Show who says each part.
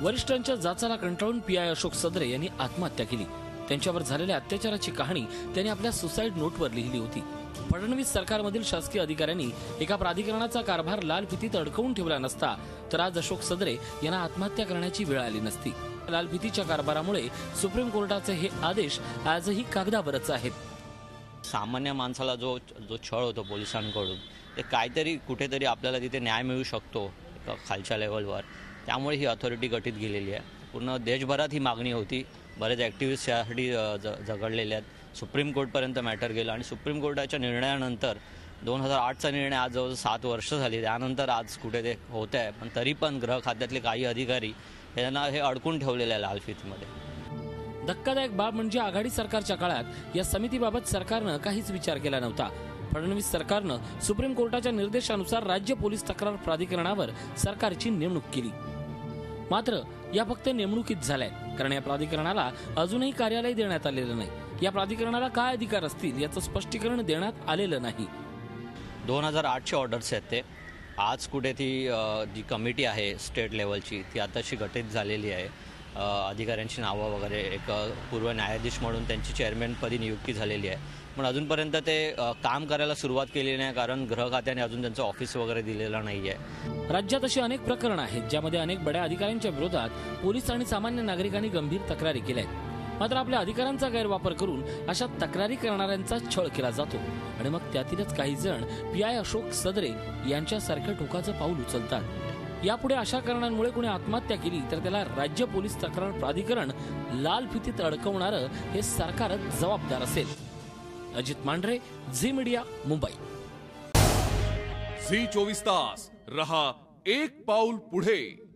Speaker 1: वरिष्ठांच्या जाचाला कंटाळून पीआय अशोक सदरे यांनी आत्महत्या केली। त्यांच्यावर झालेल्या अत्याचाराची कहाणी त्यांनी आपल्या सुसाईड नोटवर लिहिली होती। फडणवीस सरकारमधील शासकीय अधिकाऱ्यांनी एका प्राधिकरणाचा कारभार लाल फितीत अडकवून ठेवला नसता तर आज अशोक सदरे यांना आत्महत्या करण्याची वेळ आली नसती। लाल फितीच्या कारभारामुळे सुप्रीम कोर्टाचे हे आदेश आजही कागदावरच आहेत।
Speaker 2: सामान्य माणसाला जो छळ होतो पोलिसांकडून ते काहीतरी कुठेतरी आपल्याला तिथे न्याय मिळू शकतो खालच्या लेवलवर, त्यामुळे ही अथॉरिटी गठीत केलेली आहे। पूर्ण देशभरात ही मागणी होती, बरेच ॲक्टिव्हिस्ट यासाठी झगडलेले आहेत। सुप्रीम कोर्टपर्यंत मॅटर गेलं आणि सुप्रीम कोर्टाच्या निर्णयानंतर 2008चा निर्णय आज जवळ 7 वर्ष झाली, त्यानंतर आज कुठे ते होत आहे। पण तरी पण गृह खात्यातले काही अधिकारी यांना हे अडकून ठेवलेलं आहे लाल फितीमध्ये।
Speaker 1: धक्कादायक बाब म्हणजे आघाडी सरकारच्या काळात या समितीबाबत सरकारनं काहीच विचार केला नव्हता। फडणवीस सरकारनं सुप्रीम कोर्टाच्या निर्देशानुसार राज्य पोलीस तक्रार प्राधिकरणावर सरकारची नेमणूक केली। मात्र या फक्त नेमणुकीत झाल्या, कारण या प्राधिकरणाला अजूनही कार्यालय देण्यात आलेलं नाही। या प्राधिकरणाला काय अधिकार असतील याचं स्पष्टीकरण देण्यात आलेलं नाही।
Speaker 2: 2008चे ऑर्डर्स आहेत ते। आज कुठे ती जी कमिटी आहे स्टेट लेवलची ती आताशी गठीत झालेली आहे। अधिकाऱ्यांची नावं वगैरे, एक पूर्व न्यायाधीश म्हणून त्यांची चेअरमॅनपदी नियुक्ती झालेली आहे, पण अजूनपर्यंत ते काम करायला सुरुवात केली नाही, कारण गृह खात्याने अजून त्यांचं ऑफिस वगैरे दिलेलं नाही आहे।
Speaker 1: राज्यात अशी अनेक प्रकरणं आहेत ज्यामध्ये अनेक बड्या अधिकाऱ्यांच्या विरोधात पोलीस आणि सामान्य नागरिकांनी गंभीर तक्रारी केल्या आहेत। मात्र आपल्या अधिकारांचा गैरवापर करून अशा तक्रारी करणाऱ्यांचा छळ केला जातो आणि मग त्यातीलच काही जण पीआय अशोक सदरे यांच्यासारखं टोकाचं पाऊल उचलतात। यापुढे अशा कारणांमुळे कोणी आत्महत्या केली तर त्याला राज्य पोलीस तक्रार प्राधिकरण लाल फितीत अडकवणारं हे सरकारच जबाबदार असेल। Ajit Mandhare, Zee Media, Mumbai.
Speaker 3: Zee 24 तास रहा एक पाऊल पुढे।